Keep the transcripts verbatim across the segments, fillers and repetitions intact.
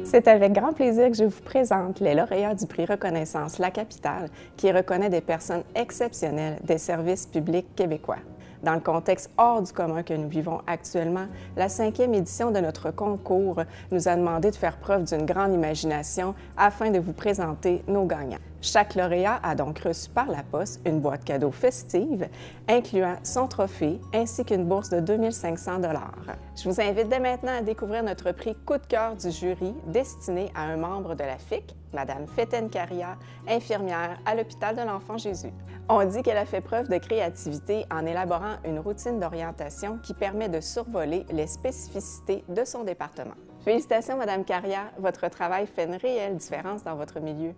C'est avec grand plaisir que je vous présente les lauréats du prix Reconnaissance La Capitale, qui reconnaît des personnes exceptionnelles des services publics québécois. Dans le contexte hors du commun que nous vivons actuellement, la cinquième édition de notre concours nous a demandé de faire preuve d'une grande imagination afin de vous présenter nos gagnants. Chaque lauréat a donc reçu par la poste une boîte cadeau festive, incluant son trophée ainsi qu'une bourse de deux mille cinq cents dollars. Je vous invite dès maintenant à découvrir notre prix Coup de cœur du jury destiné à un membre de la F I C, Mme Fétène Caria, infirmière à l'Hôpital de l'Enfant Jésus. On dit qu'elle a fait preuve de créativité en élaborant une routine d'orientation qui permet de survoler les spécificités de son département. Félicitations, Mme Caria, votre travail fait une réelle différence dans votre milieu.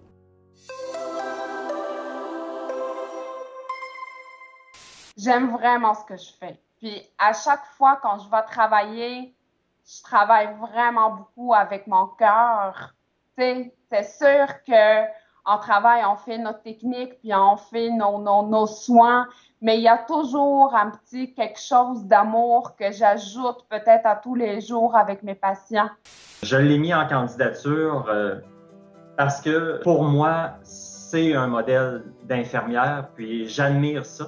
J'aime vraiment ce que je fais. Puis à chaque fois quand je vais travailler, je travaille vraiment beaucoup avec mon cœur. Tu sais, c'est sûr qu'en travail, on fait notre technique, puis on fait nos, nos, nos soins, mais il y a toujours un petit quelque chose d'amour que j'ajoute peut-être à tous les jours avec mes patients. Je l'ai mis en candidature euh, parce que pour moi, c'est un modèle d'infirmière, puis j'admire ça.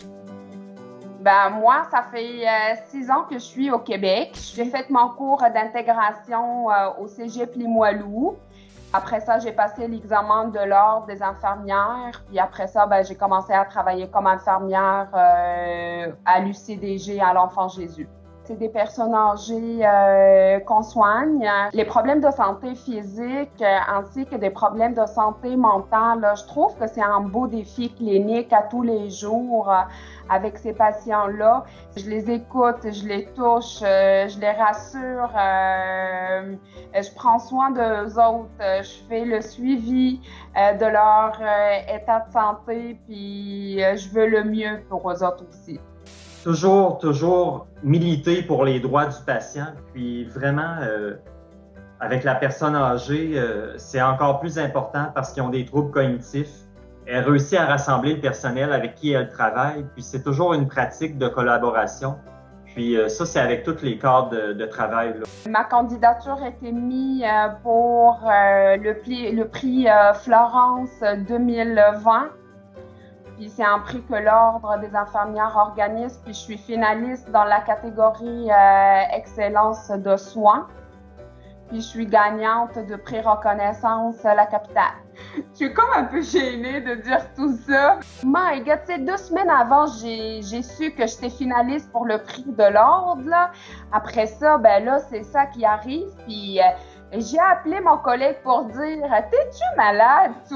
Ben, moi, ça fait euh, six ans que je suis au Québec. J'ai fait mon cours d'intégration euh, au Cégep Limoilou. Après ça, j'ai passé l'examen de l'Ordre des infirmières. Puis après ça, ben, j'ai commencé à travailler comme infirmière euh, à l'U C D G à l'Enfant Jésus. C'est des personnes âgées euh, qu'on soigne. Les problèmes de santé physique euh, ainsi que des problèmes de santé mentale, là, je trouve que c'est un beau défi clinique à tous les jours euh, avec ces patients-là. Je les écoute, je les touche, euh, je les rassure, euh, je prends soin d'eux autres, euh, je fais le suivi euh, de leur euh, état de santé, puis euh, je veux le mieux pour eux autres aussi. Toujours, toujours militer pour les droits du patient, puis vraiment, euh, avec la personne âgée, euh, c'est encore plus important parce qu'ils ont des troubles cognitifs. Elle réussit à rassembler le personnel avec qui elle travaille, puis c'est toujours une pratique de collaboration. Puis euh, ça, c'est avec tous les cadres de, de travail, là. Ma candidature a été mise euh, pour euh, le, pli, le prix euh, Florence deux mille vingt. Puis c'est un prix que l'Ordre des infirmières organise, puis je suis finaliste dans la catégorie euh, Excellence de soins. Puis je suis gagnante de prix Reconnaissance La Capitale. Je suis comme un peu gênée de dire tout ça. My God, tu sais, deux semaines avant, j'ai su que j'étais finaliste pour le prix de l'Ordre, là. Après ça, ben là, c'est ça qui arrive, puis... Euh, j'ai appelé mon collègue pour dire « T'es-tu malade, toi? »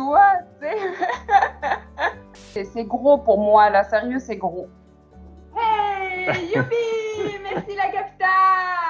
C'est gros pour moi, là. Sérieux, c'est gros. Hey! Youpi! Merci, La Capitale!